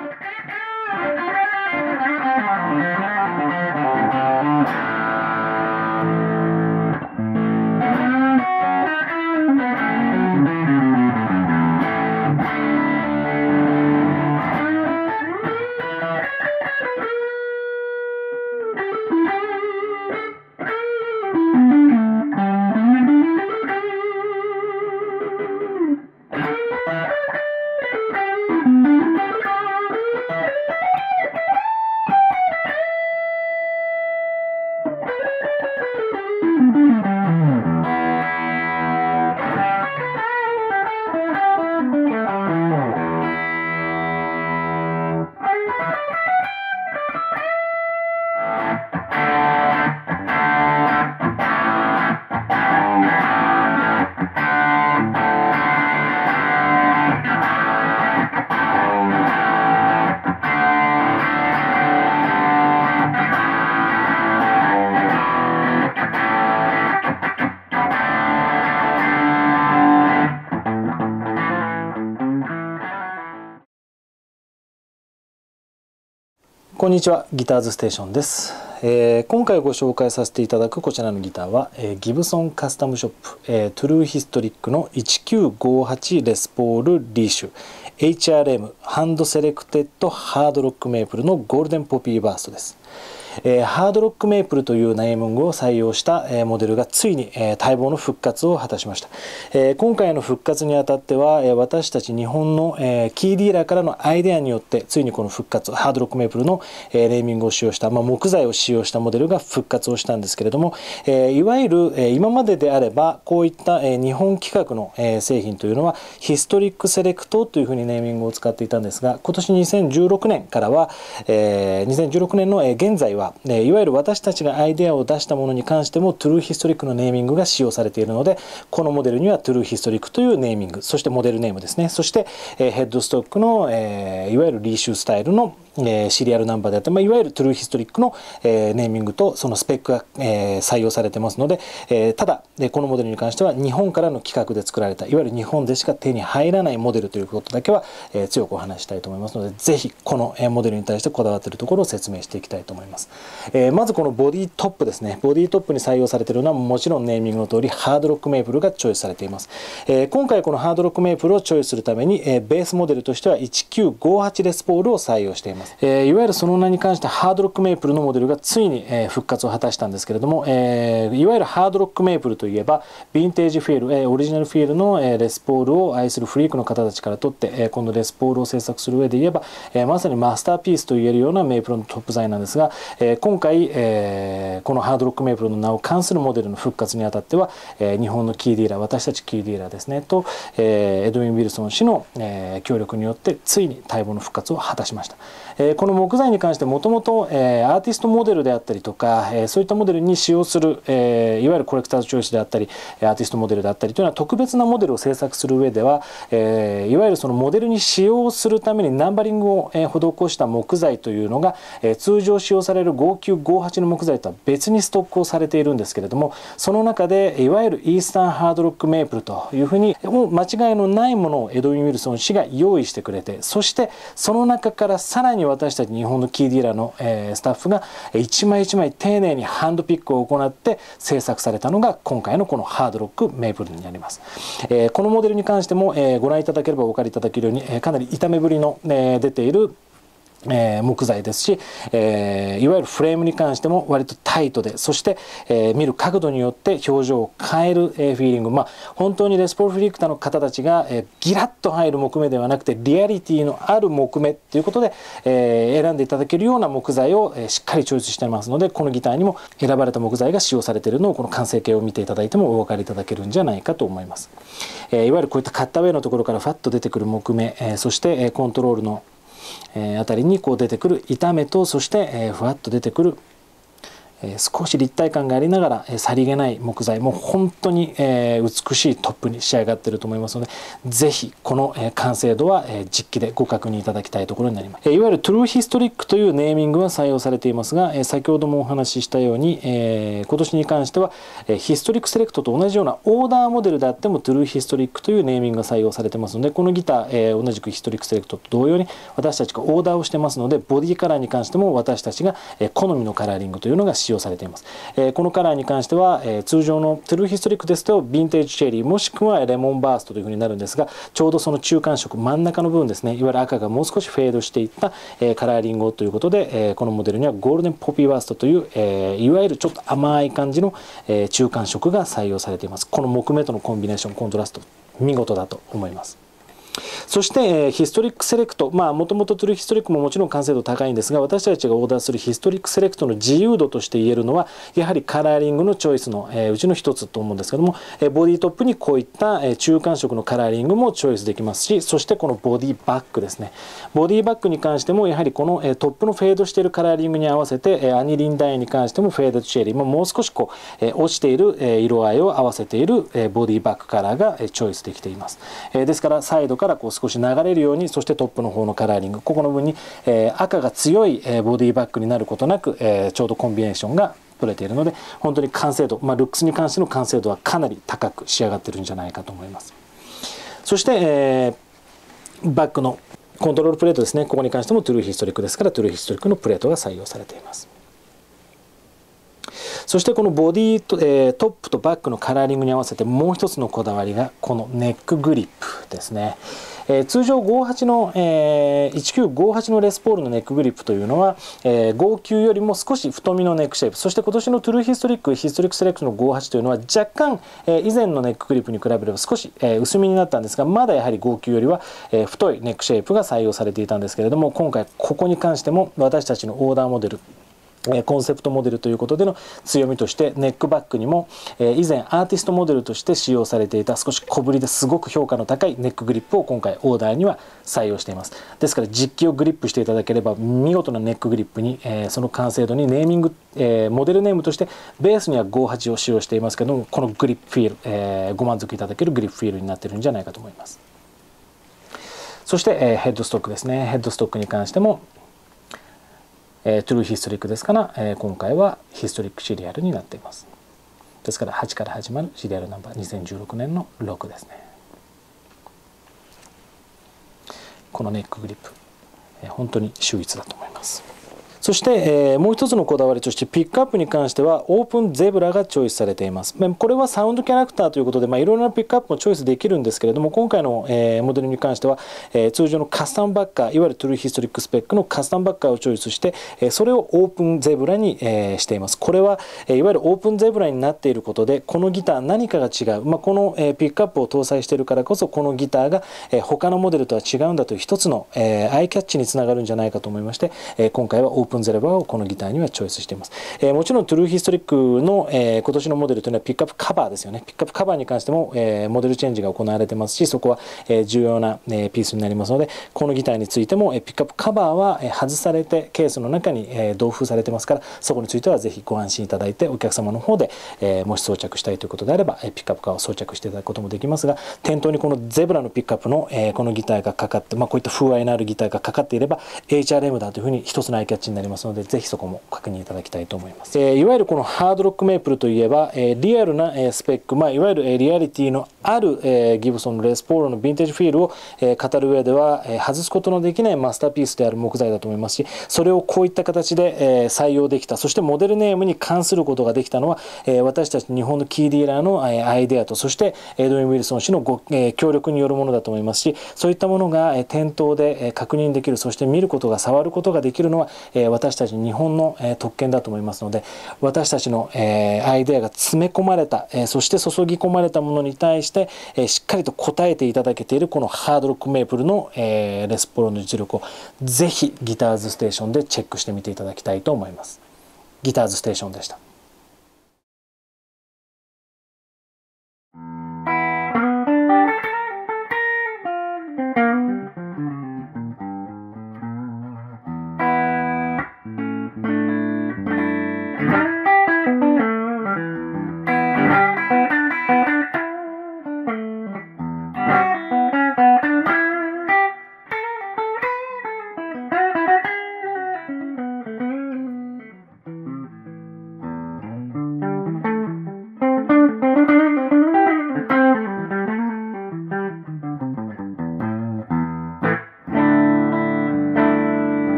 こんにちは、ギターズステーションです。今回ご紹介させていただくこちらのギターは、ギブソンカスタムショップ、トゥルーヒストリックの1958レスポールリーシュ HRM ハンドセレクテッドハードロックメープルのゴールデンポピーバーストです。ハードロックメープルというネーミングを採用したモデルがついに待望の復活を果たしました。今回の復活にあたっては私たち日本のキーディーラーからのアイデアによってついにこの復活、ハードロックメープルのネーミングを使用した、木材を使用したモデルが復活をしたんですけれども、いわゆる今までであればこういった日本規格の製品というのはヒストリックセレクトというふうにネーミングを使っていたんですが、今年2016年からは2016年の現在はいわゆる私たちがアイデアを出したものに関してもトゥルーヒストリックのネーミングが使用されているので、このモデルにはトゥルーヒストリックというネーミング、そしてモデルネームですね、そしてヘッドストックのいわゆるリーシュースタイルのシリアルナンバーであって、いわゆるトゥルーヒストリックのネーミングとそのスペックが採用されてますので、ただこのモデルに関しては日本からの規格で作られた、いわゆる日本でしか手に入らないモデルということだけは強くお話したいと思いますので、ぜひこのモデルに対してこだわっているところを説明していきたいと思います。まずこのボディトップですね。ボディトップに採用されているのはもちろんネーミングの通りハードロックメープルがチョイスされています。今回このハードロックメープルをチョイスするためにベースモデルとしては1958レスポールを採用しています。いわゆるその名に関してハードロックメープルのモデルがついに復活を果たしたんですけれども、いわゆるハードロックメープルといえばヴィンテージフィール、オリジナルフィールのレスポールを愛するフリークの方たちからとってこのレスポールを制作する上で言えばまさにマスターピースと言えるようなメープルのトップ材なんですが、今回このハードロックメープルの名を冠するモデルの復活にあたっては日本のキーディーラー、私たちキーディーラーですねとエドウィン・ウィルソン氏の協力によってついに待望の復活を果たしました。この木材に関してもともとアーティストモデルであったりとかそういったモデルに使用するいわゆるコレクターズチョイスであったりアーティストモデルであったりというのは特別なモデルを制作する上ではいわゆるそのモデルに使用するためにナンバリングを施した木材というのが通常使用される5958の木材とは別にストックをされているんですけれども、その中でいわゆるイースタンハードロックメープルというふうにもう間違いのないものをエドウィン・ウィルソン氏が用意してくれて、そしてその中からさらに私たち日本のキーディーラーのスタッフが一枚一枚丁寧にハンドピックを行って制作されたのが今回のこのハードロックメープルになります。このモデルに関してもご覧いただければお分かりいただけるようにかなり傷めぶりの出ている木材ですし、いわゆるフレームに関しても割とタイトで、そして、見る角度によって表情を変える、フィーリング、本当にレスポールフリクターの方たちが、ギラッと入る木目ではなくてリアリティのある木目ということで、選んでいただけるような木材を、しっかりチョイスしていますので、このギターにも選ばれた木材が使用されているのをこの完成形を見ていただいてもお分かりいただけるんじゃないかと思います。いわゆるこういったカッターウェイのところからファッと出てくる木目、そしてコントロールのあたりにこう出てくる板目と、そしてふわっと出てくる少し立体感がありながら、さりげない木材、もう本当に、美しいトップに仕上がっていると思いますので、ぜひこの、完成度は、実機でご確認いただきたいところになります。いわゆるトゥルーヒストリックというネーミングは採用されていますが、先ほどもお話ししたように、今年に関しては、ヒストリックセレクトと同じようなオーダーモデルであってもトゥルーヒストリックというネーミングが採用されてますので、このギター、同じくヒストリックセレクトと同様に私たちがオーダーをしてますので、ボディカラーに関しても私たちが好みのカラーリングというのが使用されています。このカラーに関しては、通常のトゥルーヒストリックですとヴィンテージチェリーもしくはレモンバーストというふうになるんですが、ちょうどその中間色真ん中の部分ですね、いわゆる赤がもう少しフェードしていった、カラーリングをということで、このモデルにはゴールデンポピーバーストという、いわゆるちょっと甘い感じの、中間色が採用されています。この木目とのコンビネーション、コントラスト見事だと思います。そして、ヒストリックセレクト、もともとトゥルーヒストリックももちろん完成度高いんですが、私たちがオーダーするヒストリックセレクトの自由度として言えるのは、やはりカラーリングのチョイスの、うちの一つと思うんですけども、ボディトップにこういった、中間色のカラーリングもチョイスできますし、そしてこのボディバッグですね。ボディバッグに関してもやはりこの、トップのフェードしているカラーリングに合わせて、アニリンダインに関してもフェードチェリーももう少しこう、落ちている、色合いを合わせている、ボディバッグカラーが、チョイスできています。ですからサイドからこう少し流れるように、そしてトップの方のカラーリング、ここの部分に、赤が強い、ボディバッグになることなく、ちょうどコンビネーションが取れているので、本当に完成度、ルックスに関しての完成度はかなり高く仕上がってるんじゃないかと思います。そして、バッグのコントロールプレートですね、ここに関してもトゥルーヒストリックですから、トゥルーヒストリックのプレートが採用されています。そしてこのボディと、トップとバッグのカラーリングに合わせてもう一つのこだわりがこのネックグリップですね。通常58の、1958のレスポールのネックグリップというのは、59よりも少し太めのネックシェイプ、そして今年のトゥルーヒストリックセレクトの58というのは若干、以前のネックグリップに比べれば少し、薄めになったんですが、まだやはり59よりは、太いネックシェイプが採用されていたんですけれども、今回ここに関しても私たちのオーダーモデル、コンセプトモデルということでの強みとして、ネックバッグにも以前アーティストモデルとして使用されていた少し小ぶりですごく評価の高いネックグリップを今回オーダーには採用しています。ですから実機をグリップしていただければ見事なネックグリップに、その完成度にネーミング、モデルネームとしてベースには58を使用していますけども、このグリップフィール、ご満足いただけるグリップフィールになっているんじゃないかと思います。そして、ヘッドストックですね。ヘッドストックに関してもトゥルーヒストリックですから、今回はヒストリックシリアルになっています。ですから8から始まるシリアルナンバー2016年の6ですね。このネックグリップ、本当に秀逸だと思います。そして、もう一つのこだわりとしてピックアップに関してはオープンゼブラがチョイスされています。これはサウンドキャラクターということで、いろいろなピックアップもチョイスできるんですけれども、今回の、モデルに関しては、通常のカスタムバッカー、いわゆるトゥルーヒストリックスペックのカスタムバッカーをチョイスして、それをオープンゼブラに、しています。これは、いわゆるオープンゼブラになっていることで、このギター何かが違う、この、ピックアップを搭載しているからこそ、このギターが、他のモデルとは違うんだという一つの、アイキャッチにつながるんじゃないかと思いまして、今回はオープンゼブラをこのギターにはチョイスしています。もちろんトゥルーヒストリックの、今年のモデルというのはピックアップカバーですよね。ピックアップカバーに関しても、モデルチェンジが行われてますし、そこは、重要な、ピースになりますので、このギターについても、ピックアップカバーは、外されてケースの中に、同封されてますから、そこについてはぜひご安心いただいて、お客様の方で、もし装着したいということであれば、ピックアップカバーを装着していただくこともできますが、店頭にこのゼブラのピックアップの、このギターがかかって、こういった風合いのあるギターがかかっていれば HRM だというふうに一つのアイキャッチになりますので、ぜひそこも確認いただきたいと思います。いわゆるこのハードロックメープルといえば、リアルな、スペック、いわゆる、リアリティのある、ギブソンのレスポールのヴィンテージフィールを、語る上では、外すことのできないマスターピースである木材だと思いますし、それをこういった形で、採用できた、そしてモデルネームに関することができたのは、私たち日本のキーディーラーの、アイデアと、そしてエドウィン・ウィルソン氏の協力によるものだと思いますし、そういったものが、店頭で、確認できる、そして見ることが触ることができるのは、私たち日本の、特権だと思いますので、私たちの、アイデアが詰め込まれた、そして注ぎ込まれたものに対して、しっかりと応えていただけているこのハードロックメープルの、レスポールの実力をぜひギターズステーションでチェックしてみていただきたいと思います。ギターズステーションでした。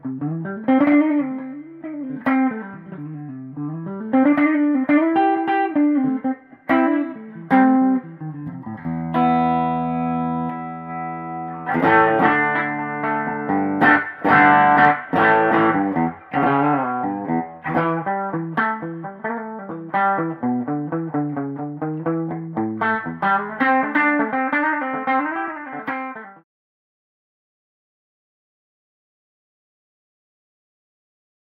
you